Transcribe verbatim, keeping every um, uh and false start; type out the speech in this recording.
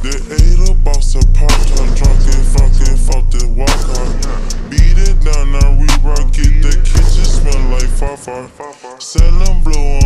They ate a box of Pop-Tart, drunk and funkin', fought the walk hard. Beat it down, now we rock it, the kitchen smell like Far-Far. Sellin' blow